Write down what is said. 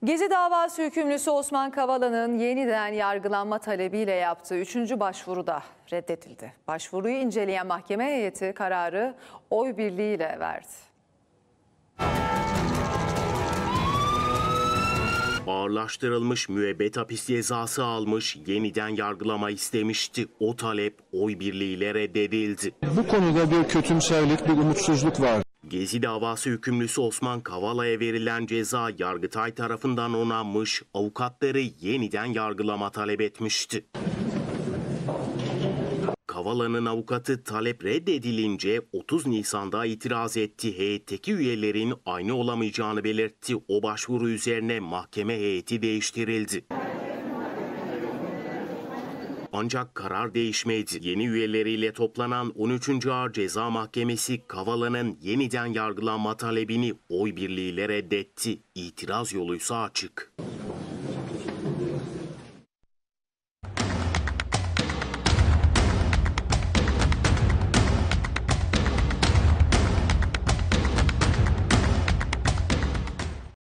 Gezi davası hükümlüsü Osman Kavala'nın yeniden yargılanma talebiyle yaptığı 3. başvuru da reddedildi. Başvuruyu inceleyen mahkeme heyeti kararı oy birliğiyle verdi. Ağırlaştırılmış müebbet hapis cezası almış, yeniden yargılama istemişti. O talep oy birliğiyle reddedildi. Bu konuda bir kötümserlik, bir umutsuzluk var. Gezi davası hükümlüsü Osman Kavala'ya verilen ceza Yargıtay tarafından onanmış, avukatları yeniden yargılama talep etmişti. Kavala'nın avukatı talep reddedilince 30 Nisan'da itiraz etti. Heyetteki üyelerin aynı olamayacağını belirtti. O başvuru üzerine mahkeme heyeti değiştirildi. Ancak karar değişmedi. Yeni üyeleriyle toplanan 13. Ağır Ceza Mahkemesi Kavala'nın yeniden yargılanma talebini oy birliğiyle reddetti. İtiraz yoluysa açık.